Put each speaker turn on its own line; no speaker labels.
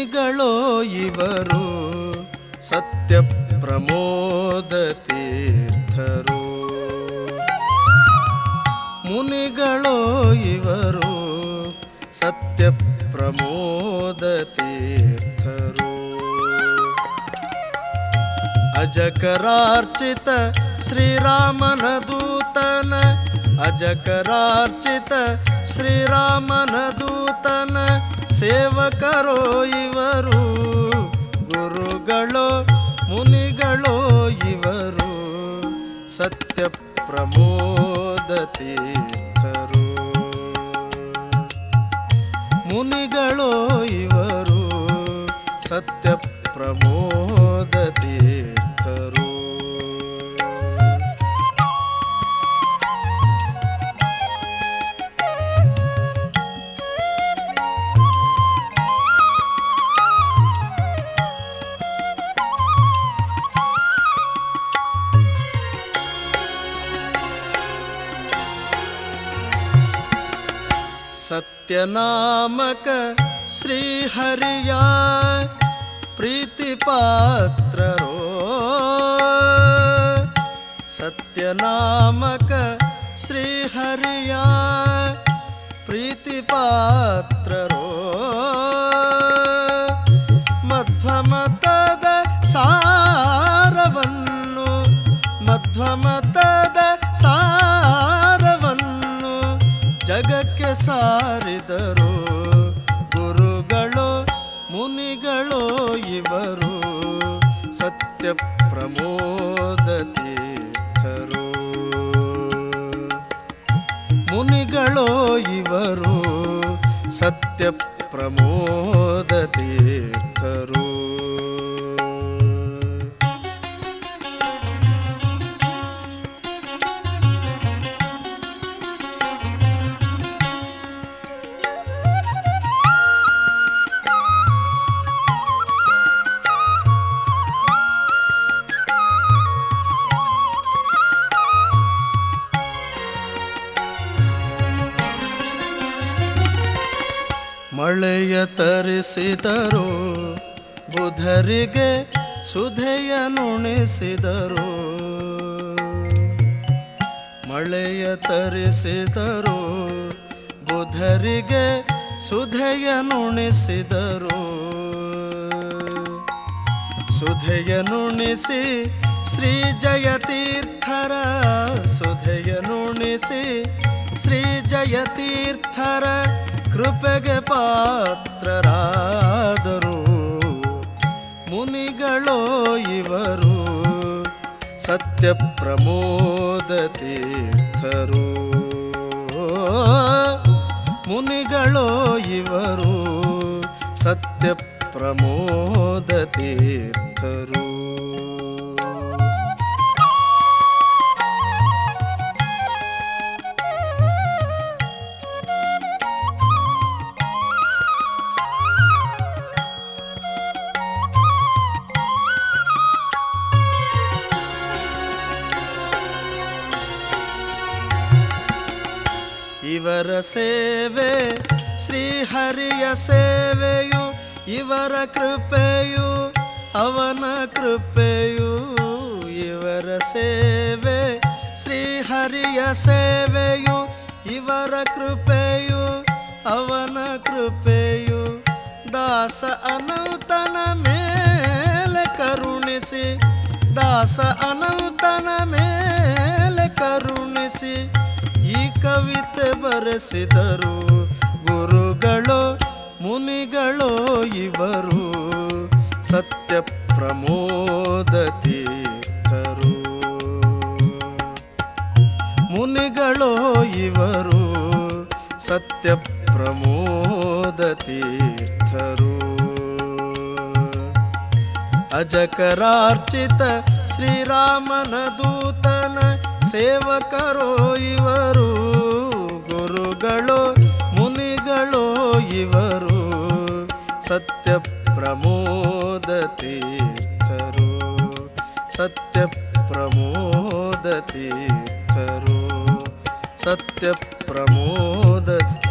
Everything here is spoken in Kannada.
ಮುನಿಗಳೋ ಇವರು ಸತ್ಯ ಪ್ರಮೋದ ತೀರ್ಥರು. ಮುನಿಗಳೋ ಇವರು ಸತ್ಯ ಪ್ರಮೋದ ತೀರ್ಥರು. ಅಜಕರಾರ್ಚಿತ ಶ್ರೀರಾಮನ ದೂತನ, ಅಜಕರಾರ್ಚಿತ ಶ್ರೀರಾಮನ ದೂತನ ಸೇವಕರೋ ಇವರು. ಗುರುಗಳೋ ಮುನಿಗಳೋ ಇವರು ಸತ್ಯ ಪ್ರಮೋದ ತೀರ್ಥರು. ಮುನಿಗಳೋ ಇವರು ಸತ್ಯ ಪ್ರಮೋದ ತೀರ್ಥರು. ಸತ್ಯನಾಮಕ ಶ್ರೀಹರಿಯ ಪ್ರೀತಿ ಪಾತ್ರರೋ. ಸತ್ಯನಾಮಕ ಶ್ರೀಹರಿಯ ಪ್ರೀತಿ ಪಾತ್ರರೋ. ಮಧ್ವಮತದ ಸಾರವನ್ನು, ಮಧ್ವಮತದ ಸಾರವನ್ನು ಜಗಕ್ಕೆ ಸಾರಿದರು. ಗುರುಗಳೋ ಮುನಿಗಳೋ ಇವರು ಸತ್ಯ ಪ್ರಮೋದ ತೀರ್ಥರು. ಮುನಿಗಳೋ ಇವರು ಸತ್ಯ ಪ್ರಮೋದ ತೀರ್ಥರು. ಮಳೆಯ ತರಿಸಿದರು, ಬುಧರಿಗೆ ಸುಧೆಯ ನುಣಿಸಿದರು. ಮಳೆಯ ತರಿಸಿದರು, ಬುಧರಿಗೆ ಸುಧೆಯ ನುಣಿಸಿದರು. ಸುಧೆಯ ನುಣಿಸಿ ಶ್ರೀ ಜಯತೀರ್ಥರ, ಸುಧೆಯ ನುಣಿಸಿ ಶ್ರೀ ಜಯತೀರ್ಥರ ಕೃಪೆಗೆ ಪಾತ್ರರಾದರು. ಮುನಿಗಳೋ ಇವರು ಸತ್ಯ ಪ್ರಮೋದ ತೀರ್ಥರು. ಮುನಿಗಳೋ ಇವರು ಸತ್ಯ ಪ್ರಮೋದ ತೀರ್ಥರು. ಇವರ ಸೇವೆ ಶ್ರೀಹರಿಯ ಸೇವೆಯು, ಇವರ ಕೃಪೆಯು ಅವನ ಕೃಪೆಯು. ಇವರ ಸೇವೆ ಶ್ರೀಹರಿಯ ಸೇವೆಯು, ಇವರ ಕೃಪೆಯು ಅವನ ಕೃಪೆಯು. ದಾಸ ಅನಂತನ ಮೇಲೆ ಕರುಣಿಸಿ, ದಾಸ ಅನಂತನ ಮೇಲೆ ಕರುಣಿಸಿ ಈ ಕವಿತೆ ಬರೆಸಿದರು. ಗುರುಗಳೋ ಮುನಿಗಳೋ ಇವರು ಸತ್ಯ ಪ್ರಮೋದ ತೀರ್ಥರು. ಮುನಿಗಳೋ ಇವರು ಸತ್ಯ ಪ್ರಮೋದ ತೀರ್ಥರು. ಅಜಕರಾರ್ಚಿತ ಶ್ರೀರಾಮನ ದೂತನ ಸೇವಕರೋ ಇವರು. ಗುರುಗಳೋ ಮುನಿಗಳೋ ಇವರು ಸತ್ಯ ಪ್ರಮೋದ ತೀರ್ಥರು. ಸತ್ಯ ಪ್ರಮೋದ ತೀರ್ಥರು. ಸತ್ಯ ಪ್ರಮೋದ